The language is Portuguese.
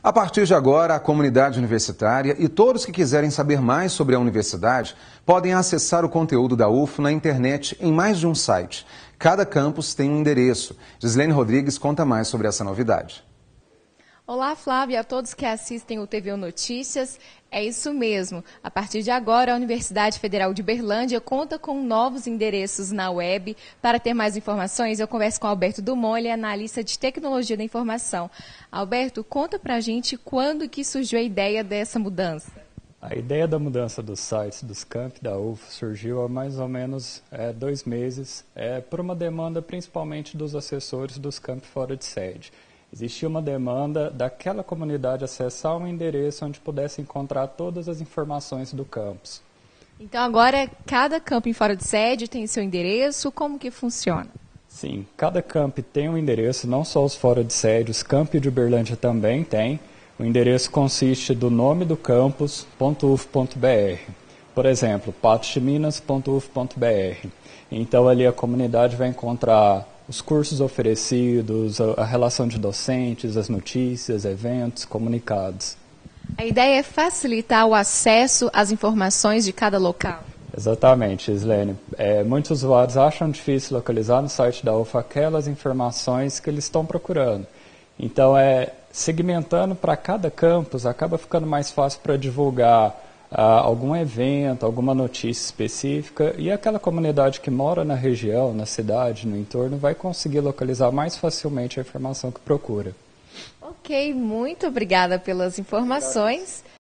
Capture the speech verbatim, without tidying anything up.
A partir de agora, a comunidade universitária e todos que quiserem saber mais sobre a universidade podem acessar o conteúdo da U F na internet em mais de um site. Cada campus tem um endereço. Gislene Rodrigues conta mais sobre essa novidade. Olá, Flávia, a todos que assistem o T V U Notícias. É isso mesmo. A partir de agora, a Universidade Federal de Berlândia conta com novos endereços na web. Para ter mais informações, eu converso com Alberto Dumont, ele é analista de tecnologia da informação. Alberto, conta pra gente quando que surgiu a ideia dessa mudança. A ideia da mudança dos sites dos campi da U F surgiu há mais ou menos é, dois meses, é, por uma demanda principalmente dos assessores dos campi fora de sede. Existia uma demanda daquela comunidade acessar um endereço onde pudesse encontrar todas as informações do campus. Então agora cada campi fora de sede tem seu endereço, como que funciona? Sim, cada campi tem um endereço, não só os fora de sede, os campi de Uberlândia também tem. O endereço consiste do nome do campus ponto u f ponto b r. Por exemplo, patos de minas ponto u f ponto b r. Então ali a comunidade vai encontrar os cursos oferecidos, a relação de docentes, as notícias, eventos, comunicados. A ideia é facilitar o acesso às informações de cada local. Exatamente, Gislene. É, muitos usuários acham difícil localizar no site da U F aquelas informações que eles estão procurando. Então, é, segmentando para cada campus, acaba ficando mais fácil para divulgar ah, algum evento, alguma notícia específica, e aquela comunidade que mora na região, na cidade, no entorno, vai conseguir localizar mais facilmente a informação que procura. Ok, muito obrigada pelas informações.